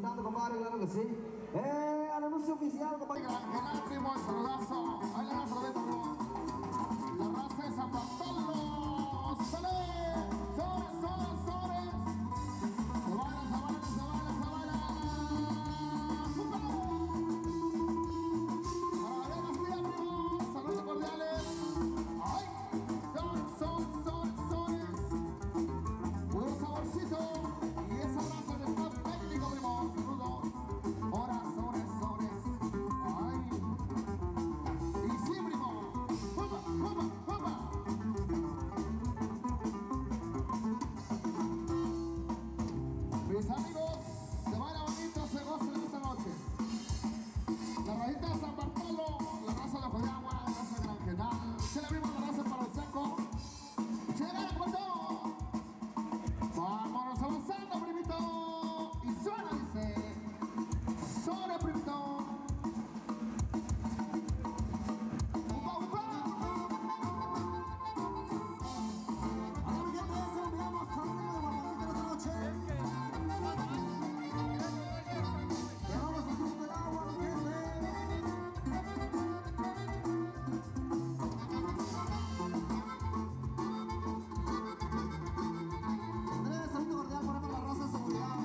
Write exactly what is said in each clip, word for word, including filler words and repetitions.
felicitando, compadre, claro que sí. Eh, al anuncio oficial, compadre. El primo, el saludazo. Ahí le vamos a ver, primo. La raza de San Bartolo. ¡Sale! ¡Sobres, sobres, sobres! Se baila, se baila, se baila, se baila. ¡Para ver los días, primo! ¡Saludos cordiales! ¡Ay! ¡Son, son, son, sones! ¡Puro saborcito! Y esa raza de top técnico, primo. ¡Saludos! ¡Horas, sobres, sobres! ¡Ay! ¡Y sí, primo! ¡Opa, opa, opa! Mis amigos, se van a bonito, se gocen esta noche. La rayita de San Bartolo, la raza de Ojo de Agua, la raza de Granjenal. Se le abrimos la raza para el seco. ¡Llega con todo! ¡Vámonos avanzando, primito! Y suena, dice. ¡Suena, primito! ¡Upa, upa! A la gente se lo enviamos al ritmo de Guardamita esta noche. Llevamos a sus del agua, mi gente. Andrés, saludo cordial, ponemos la raza de seguridad.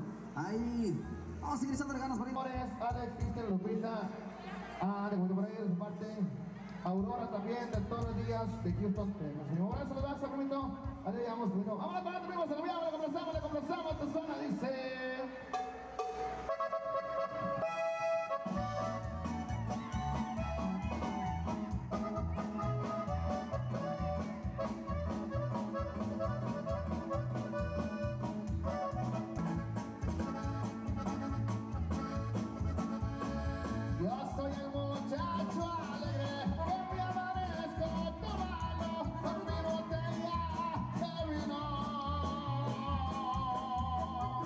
Ahí, vamos a seguir echándole ganas, por ahí. Señores, Alex, Cristian, Lupita, ah, de por ahí de su parte, Aurora también, de todos los días de Houston, Texas. Señores, saludos, primito. Ahí le llamamos, primito. Vámonos para adelante, primos, saludamos, le comenzamos, le comenzamos, tu zona dice. Yo soy el muchacho alegre que me amanezco tomando con mi botella de vino.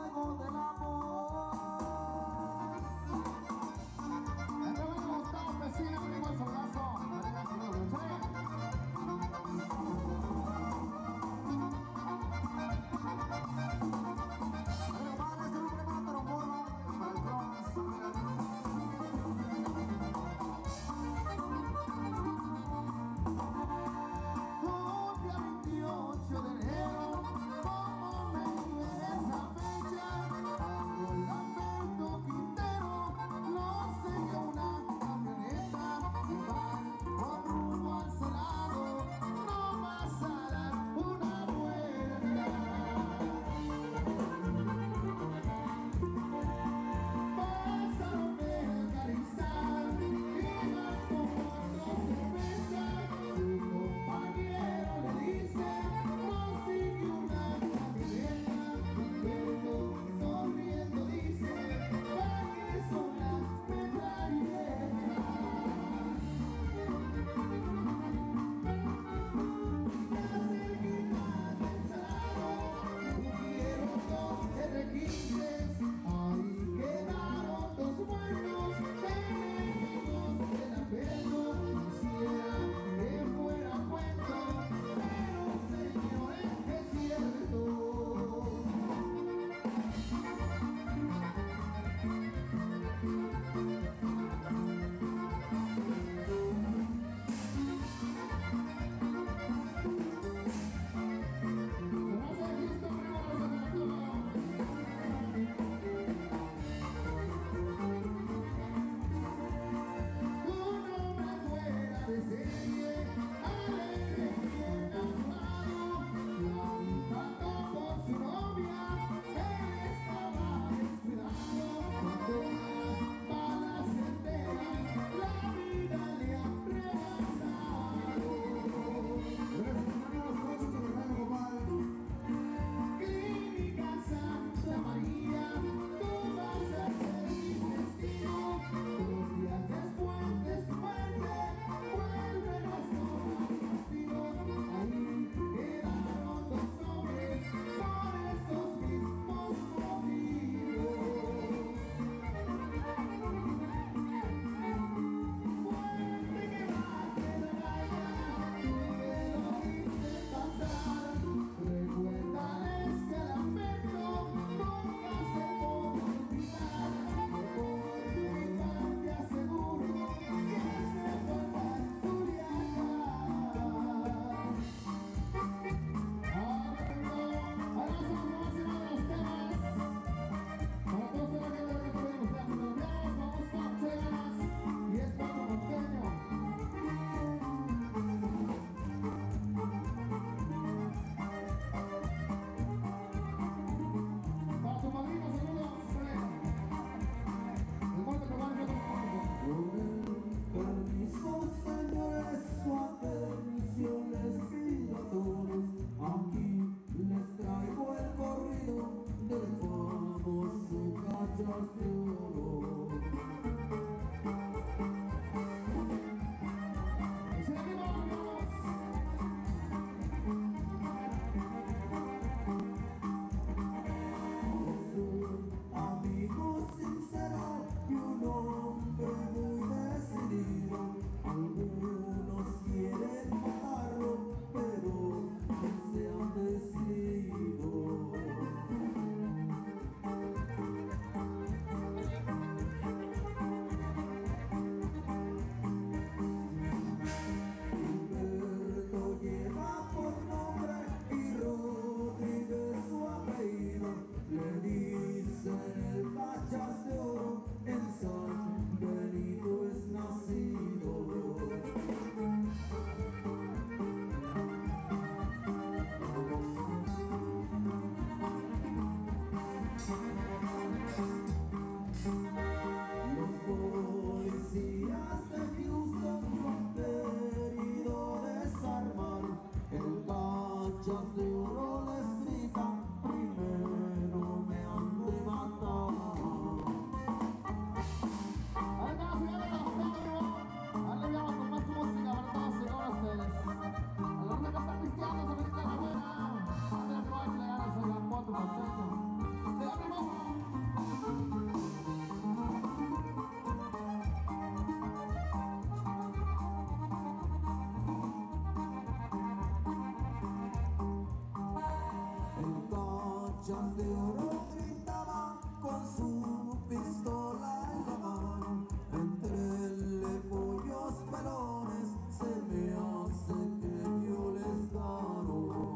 fuego del amor. Este bueno Gustavo Pesina, primo el soldazo. Venga, si no lo Pero para este hombre para trombona, para el drums, un día veintiocho de enero, como me duele esa fecha, cuando el Lamberto Quintero lo selló una camioneta que va con rumbo al Salado, no más a dar una vuelta. Pasaron el Carizal, iban con otro cerveza, su compañero le dice, no sigue una camioneta, Lamberto sonriendo dice, ¿para qué son las metralletas? Las cerquitas del Salado, hubieron dos erre quince, ahí quedaron dos muertos, enemigos de Lamberto, quisiera que fuera cuento, pero señores es cierto. Gracias, Cristo, primo, gracias por todo. Un hombre fuera de serie, alegre y enamorado, lamentando por su novia, él estaba descuidado, con todas balas enteras, la vida le ha regalado. Clínica Santa María, tú vas a ser mi testigo. Dos días después de su muerte, vuelven a sonar los tiros. Ahí quedaron dos hombres por estos mismos motivos. Fuerte que bate la raya, tú me lo viste pasar. Recuérdales que a Lamberto nunca se puede olvidar, que por mi parte aseguro que se vuelva a Culiacán. Ahora tengo, ahora somos uno de los temas. Para todos los que te recuerden ustedes, colombianos, vamos con Cheganas y es Paco Monteño. Para tu madrina, saludos, el muerto que va a ser Con el permiso, señores, su atención les pido a todos. Aquí les traigo el corrido del famoso Cachas de Oro. Y se anima, vamos. Es un amigo sincero y un hombre muy decidido. Algunos quieren matarlo, pero no se han decidido. Humberto lleva por nombre y Rodríguez su apellido. Le dicen el Cachas de Oro, en San Benito es nacido. Los policías de Houston lo han querido desarmar. El Cachas de Oro les grita, primero me han de matar. Ahí está, señores, ahí le llamo con más música para todos y todas ustedes. A los que están cristianos, se bendiga la buena. Andrés Roy, le ganas a la moto, contento. Se la primera. conchas de oro gritaba con su pistola en la mano. Entre pollos pelones se me hace que yo les gano.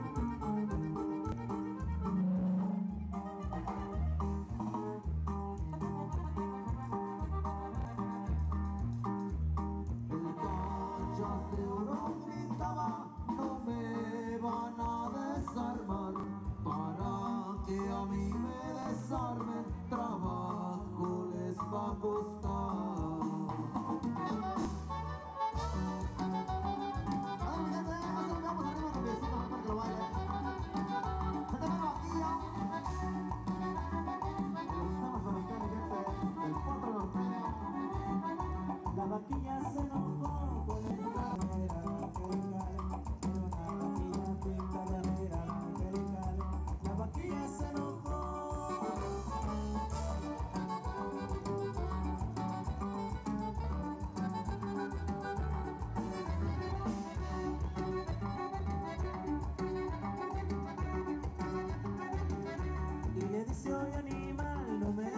El conchas de oro gritaba, no me van a desarmar. Para que a mí me desarmen, trabajo les va a costar. Ay, mi gente, eso lo vamos arriba con piecito para que lo bailen. Gente, vengo aquí ya. Los temas para usted, mi gente, el potro norteño. La vaquilla se enojó con el cadera, pero la vaquilla picadera, la vaquilla se enojó. Y le dice, oye animal, no me